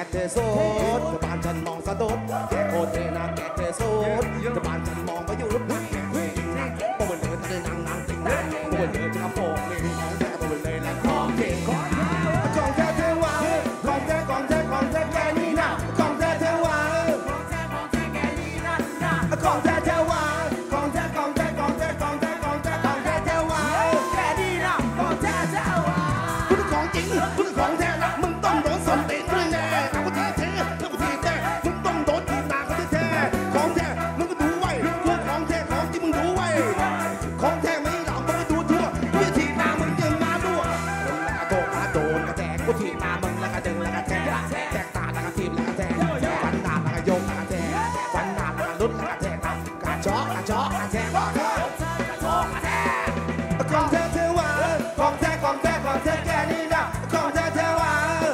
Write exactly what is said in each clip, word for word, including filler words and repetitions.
เธอโสดแต่บ้านฉันมองสะดุดแกโคตรเทนะแกเธอโสดแต่บ้านฉันมองไม่หยุดโอ้ยเลยจะนั่งนั่งจริงนะโอ้ยเลยจะกระโปรงนี่ของแท้โอ้ยเลยและของเก่งของของแท้เธอวางของแท้ของแท้ของแท้แกนี่นะของแท้เธอวางของแท้ของแท้แกนี่นะของแท้เธอวางของแท้ของแท้ของแท้ของแท้ของแท้ของแท้เธอวางแกนี่นะของแท้เธอวางคุณของจริงคุณของแท้นะมึงต้องโดนสนตีนด้วยแน่เอาไปทีเท่เอาไปทีแท้มึงต้องโดนทีตาเขาแท้ของแท้มึงก็ดูไว้พวกของแท้ของจริงมึงดูไว้ของแท้ไม่หลับมึงไปดูทั่ววิธีตามึงยังมาด้วยโดนกระโดนกระแทกกูทีตามึงแล้วก็ดึงแล้วก็แทกแทกตาแล้วก็ทีมแล้วก็แทกฟันดาบแล้วก็โยกแล้วก็แทกฟันดาบแล้วก็ลุดแล้วก็แทกกระจอกกระจอกกระแทกกระจอกกระแทกของแท้เทวาของแท้ของแท้ของแท้แกนี่นะของแท้เทวา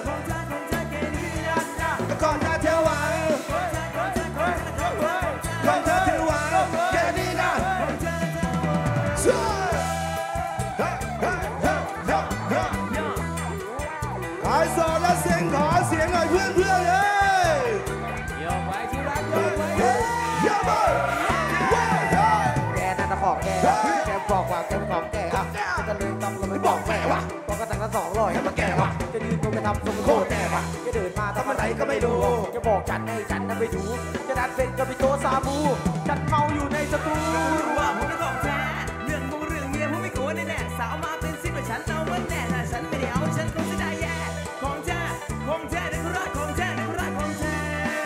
ของแท้เทวาของแท้เทวาแกนี่นะขายโซนและเสียงขอเสียงหน่อยเพื่อนเพื่อนเลยโยกไว้ที่รักโยกไว้โยกไปแกนั่นของแกแกบอกว่าแกของแกอ่ะจะลืมต้องเราไม่บอกแม่วะบอกกันตั้งแต่สองร้อยให้มาแกวะจะยืนตรงจะทำทรงโคตรแน่วะจะเดินมาทำอะไรก็ไม่ดูจะบอกฉันให้ฉันนั้นไปดูจะดัดเป็นกับพี่โตซาบูฉันเมาอยู่ในสตูรู้ว่าผมไม่ของแท้เรื่องมูเรื่องเมียผมไม่กลัวแน่ๆสาวมาเป็นซิปฉันเอาไว้แน่ถ้าฉันไม่ได้เอาฉันคงจะได้แย่ของแท้ของแท้ในรักของแท้ในรักของแท้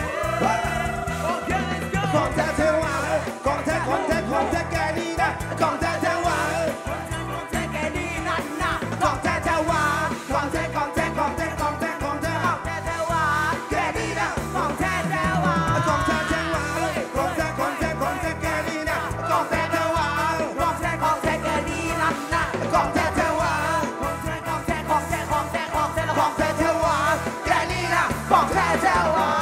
ของแท้เทวาของแท้ของแท้ของแท้แกนี่นะของแท้เทวาของแท้แกนี่นั่นนะของแท้เทวาของแท้ของแท้ของแท้ของแท้ของแท้ของแท้เทวาแกนี่นะของแท้เทวาของแท้เทวาของแท้ของแท้ของแท้แกนี่นะของแท้เทวาของแท้ของแท้แกนี่นั่นนะของแท้เทวาของแท้ของแท้ของแท้ของแท้ของแท้ของแท้เทวาแกนี่นะของแท้เทวา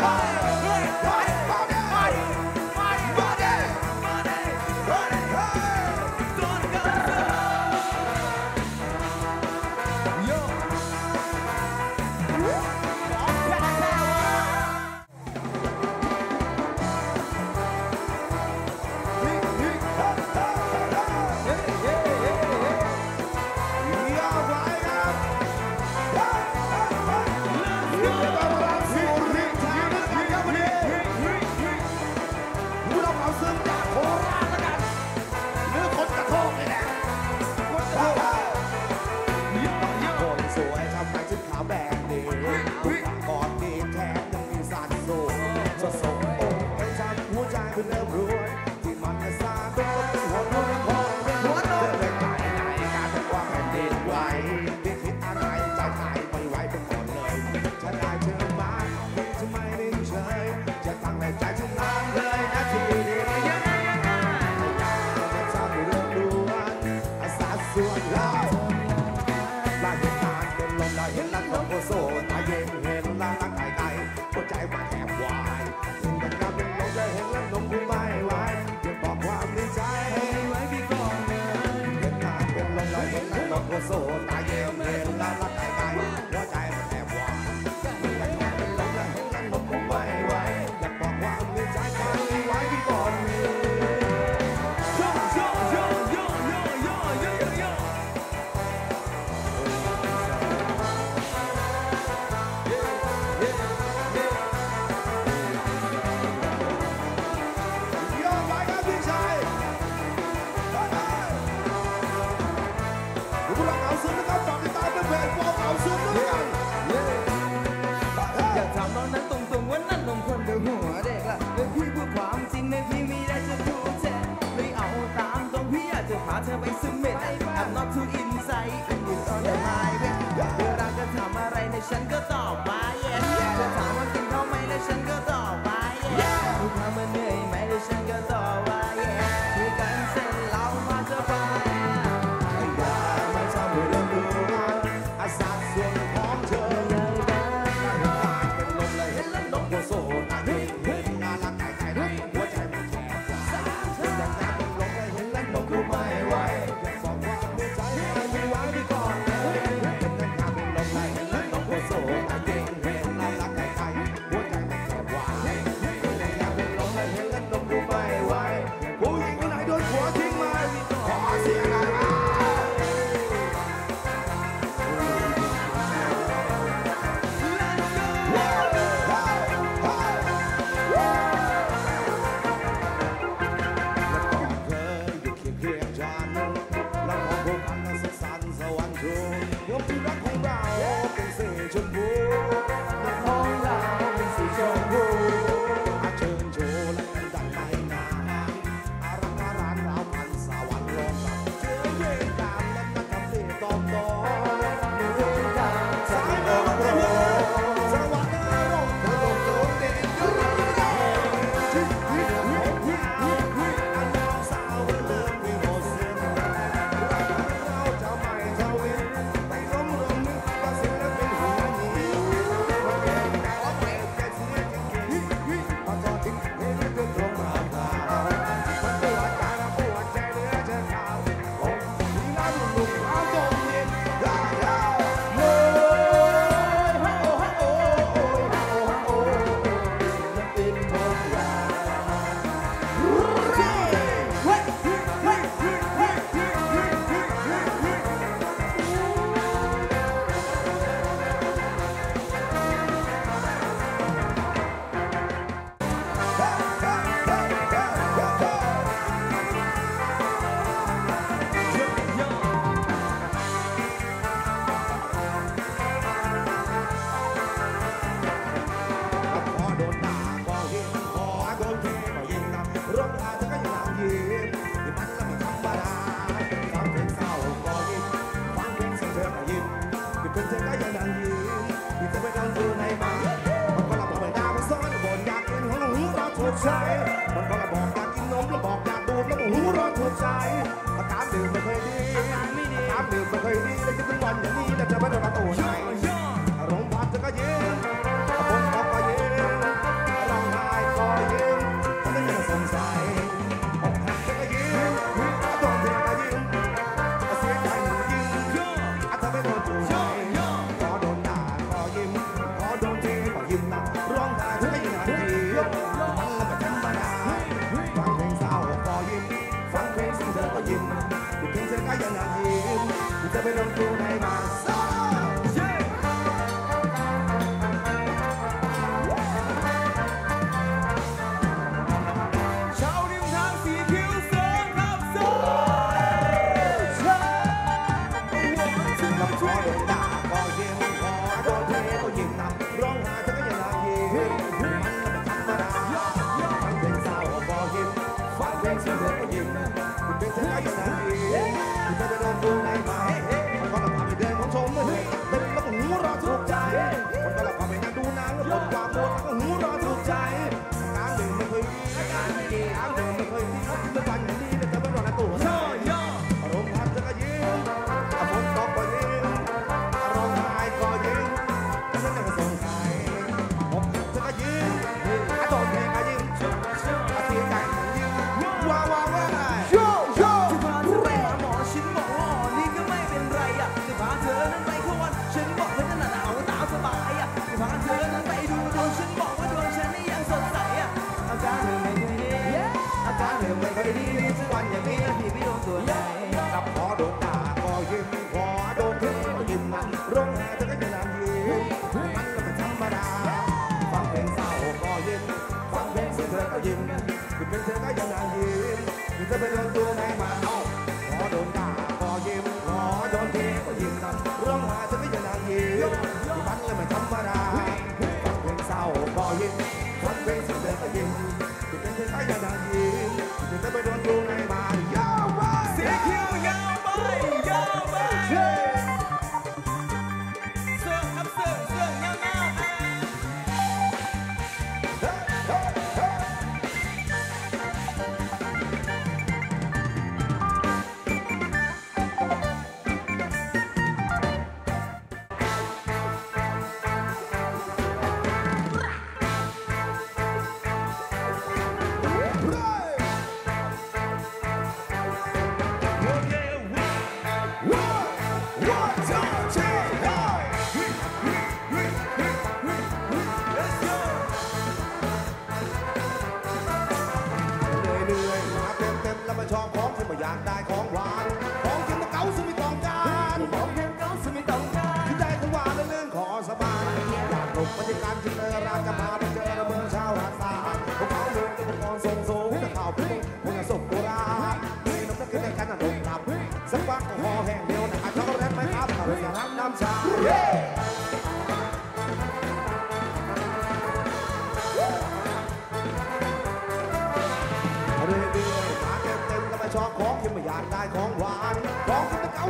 โซตายเย็นเย็นแล้วรักไกลไกลหัวใจมันแอบวายแต่งงานเป็นลมแล้วเห็นแล้วนมคงไม่ไหวอยากบอกความในใจไปไว้ที่ก่อนนี้โยโยโยโยโยโยโยโยโยโยไปครับพี่ชายพวกเราเอาซึ้งนะครับฝากติดตามเป็นเพจพวกเอาซึ้งด้วยกันอยากถามน้องนั้นตรงๆว่านั่นนมคนเดือหัวเด็กล่ะเดี๋ยวพี่พูดความจริงในพี่มีได้จะถูกแท้เลยเอาตามตรงพี่อยากจะพาเธอไปซึมเม็ด I'm not too inside and it's on the highway เวลาจะถามอะไรในฉันก็ตอบไปจะถามว่ากินข้าวไหมในฉันก็ตอบไปคุณทำมาเหนื่อยไหมในฉันก็ตอบว่าคุยกันเสร็จเรามาจะไปอาสาส่วนของเธอเลยนะเป็นลมเลยเห็นแล้วนกโซตาเย็นเย็นน่ารักไก่ไก่ไรหัวใจมันแข็งกว่าเป็นอย่างนั้นเป็นลมเลยเห็นแล้วนกก็ไม่ไหวอยากบอกความในใจให้ไว้ที่ก่อนเลยเป็นอย่างนั้นเป็นลมเลยเห็นแล้วนกโซตาชมพูของเราเป็นสีชมพูอาเชิญโชว์และกันดันไม่นานอารักอาร้านราวพันสวรรค์ร้องรับเชื่อเย็นตามและนักทำเพลงตอมตอเย็นตามสายโลกโปรสวรรค์ร้องเธอลงโจมเด่นยุบชิบฮิบฮิบฮิบฮิบฮิบอันน้องสาวเริ่มมีโมเสสเราจะไม่เท่าวินไปล้มลงนึกว่าศิลปินหัวหนีมันเก่งแต่ว่าเก่งแค่เสียจริงๆฮิบมาจอดทิ้งเฮ้ยเรื่องตรงมาตามันปวดใจนะปวดใจเหลือเธอขาวโอ้ที่นั่นลุกเอาตรงเย็นได้แล้วโอ้ยโอ้ยโอ้ยโอ้ยโอ้ยมันเป็นทองยาเฮ้ยเฮ้ยเฮ้ยเฮ้ยเฮ้ยเฮ้ยเฮ้ยเฮ้ยเฮ้ยเพอโดนด่าก็ยิ้มพอโดนเทก็ยิ้มนะร้องไห้เธอก็ยังยิ้มที่มันก็ไม่ธรรมดาฟังเพลงเศร้าก็ยิ้มฟังเพลงเศร้าเธอก็ยิ้มที่เป็นเธอก็ยังยิ้มที่เธอไม่ต้องดูในบ้านมันก็ระบอกไม่ได้มันซ้อนบ่นอยากกินของหูเราถูกใจมันก็ระบอกอยากกินนมแล้วบอกอยากดูดแล้วหูเราถูกใจอาการดื่มไม่เคยดีอาการไม่ดีอาการดื่มไม่เคยดีเลยจะเป็นวันอย่างนี้แต่จะไม่โดนมาตัวไหนอารมณ์พัดเธอก็ยิ้มผมก็ยิ้มร้องไห้ก็ยิ้มทำไมยังสงสัยอกหักเธอก็ยิ้มโดนเธอก็ยิ้มเสียใจหนูยิ้มอาจจะไม่โดนถูกใจพอโดนด่าก็ยิ้มพอโดนเทก็ยิ้มนะร้องไห้เธอก็ยังยิ้มมันละไม่ธรรมดาฟังเพลงเศร้าก็ยิ้มฟังเพลงซึ้งเธอก็ยิ้มเพลงเธอก็ยังยิ้มจะไม่โดนถูกในมาชาวริมทางสีคิ้วสองทับสองชาพอโดนด่าก็ยิ้มพอโดนเทก็ยิ้มนะร้องไห้เธอก็ยังยิ้มมันไม่ธรรมดาฟังเพลงเศร้าก็ยิ้มฟังเพลงซึ้งเธอก็ยิ้มเพลงเธอก็ยังยิ้มจะไปโดนดูในมามันก็ละพาไปเดินของชมเลยเป็นแล้วก็หูเราถูกใจมันก็ละพาไปนั่งดูหนังแล้วบนความปวดแล้วก็หูเราถูกใจการดื่มไม่เคยดีการไม่ดีการดื่มไม่เคยดีเมื่อวันอย่างนี้แต่จะไม่รอในตัวอารมณ์พัดเธอก็ยิ้มอารมณ์ตกก็ยิ้มอารมณ์หายก็ยิ้มแล้วฉันยังสงสัยอกหักเธอก็ยิ้มอาโดนเพลงก็ยิ้มเสียใจยิ้มว้าวว้าวว้าวจะพาเธอไปหาหมอฉันบอกว่านี่ก็ไม่เป็นไรอ่ะจะพาเธอนั้นไปเข้าวันฉันบอกเธอจะหนาวตามสบายอ่ะจะพาเธอนั้นไปดูดวงฉันบอกว่าดวงฉันนี่ยังสดใสอ่ะอาการเธอไม่เคยดีอาการเธอไม่เคยดีทุกวันอย่างนี้พี่ไม่โดนตัวไหนกับพอโดนด่าก็ยิ้มพอโดนเทก็ยิ้มมันร้องไห้เธอก็ยังยิ้มมันก็ไม่ธรรมดาฟังเพลงเศร้าก็ยิ้มฟังเพลงซึ้งเธอก็ยิ้มเพลงเธอก็ยังยิ้มจะไปโดนตัวไหนมาเอาพอโดนด่าก็ยิ้มพอโดนเทก็ยิ้มนะร้องไห้เธอก็ยังยิ้มมันก็ไม่ธรรมดาฟังเพลงเศร้าก็ยิ้มฟังเพลงซึ้งเธอก็ยิ้มเพลงเธอก็ยังยิ้มจะไปโดนตัวไหนมายาวไปเสียคิวยาวไปยาวไปเสื่อมครับเสื่อมเสื่อมยาวๆชอบของที่ไม่อยากได้ของหวานของกินตะเกาซึ่งไม่ต้องการของกินเกาซึ่งไม่ต้องการที่ได้ของหวานและเรื่องขอสบายอยากหลบบรรยากาศที่เจอราจะพาไปเจอเมืองชาวราษฎร์พวกเขาเมืองที่เป็นกองทรงสูงแต่ข่าวพุ่งพวกสุกโบราณมีน้ำตาขึ้นในกันหนุ่มหลับสักพักก็คอแห้งเดียวนะอาจจะแรปไม่ครับเขาจะรับน้ำชา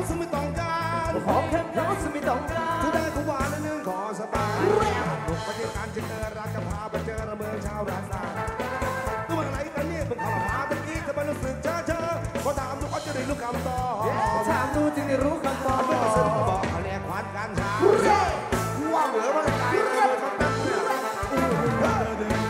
ซึ่งไม่ต้องการของแค่เขาซึ่งไม่ต้องการจะได้ของหวานและเนื่องขอสบายบุกไปที่การจะเจอรักจะพาไปเจอระเมืองชาวราษฎร์ตัวอะไรกันเนี่ยเพิ่งเข้าหาตะกี้จะไปรู้สึกเจอเจอพอถามดูเขาจะได้รู้คำตอบถามดูจึงได้รู้คำตอบไม่ต้องซื้อบอกเขาเรียกควันกันชาว่าเหลือมันไกลเลยเขาตั้งเนี่ยอยากบุกไป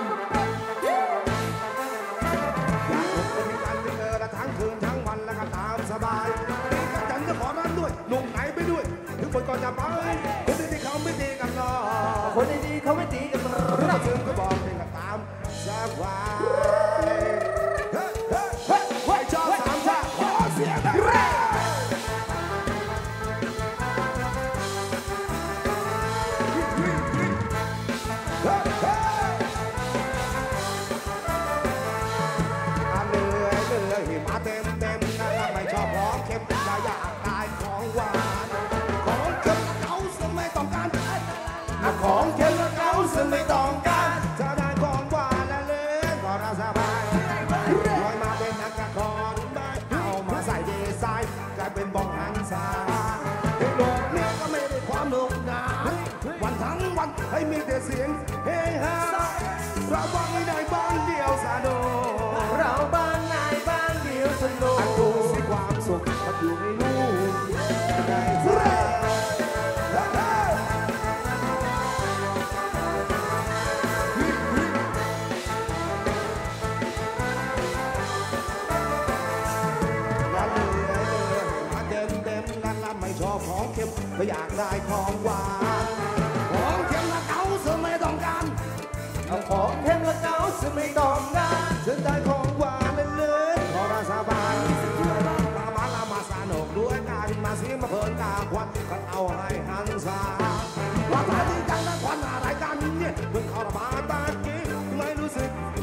ที่การจะเจอละทั้งคืนทั้งวันแล้วก็ตามสบายนี่ก็จันจะขอนั้นด้วยหนุ่มไหนไปด้วยถึงคนก่อนจะไปคนที่เขาไม่ดีกันหรอกคนดีๆเขาไม่ตีกันหรอกเราถึงก็บอกเป็นก็ตามสบายเฮ้ยเฮ้ยเฮ้ยเฮ้ยชอบสามชาขอเสียงได้มาเต็มเต็มนะไม่ชอบของเค็มแต่อยากได้ของหวานของเค็มเขาซึ่งไม่ต้องการของเค็มเขาซึ่งไม่ต้องการจะได้ของหวานและเล่นก็ราสบายลอยมาเป็นนักกะคอนได้เอามาใส่ดีไซน์กลายเป็นบ้องหันซาโลกนี้ก็ไม่ได้ความหนุกหนานวันทั้งวันให้มีแต่เสียงเฮฮาระวังไม่ได้บ้างเดียวสะดุดเราบ้านนายบ้านเดียวสนุกอันดูสิความสุขมันอยู่ในลูกในใจวันเหนื่อยเหนื่อยมาเต็มเต็มนั่นละไม่ชอบของเค็มก็อยากได้ของหวานของเค็มละเขาซึ่งไม่ต้องการเอาของแค่ละเก้าซึ่งไม่ต้องการฉันได้ของหวานเล่นๆขอราสบายมามาลามาสนุกด้วยกันมาเสียงมาเพลินตาควันก็เอาให้หันซาว่าตาดีกันแล้วควันอะไรกันเนี่ยเพิ่งเข้ามาตากี้ไม่รู้สึก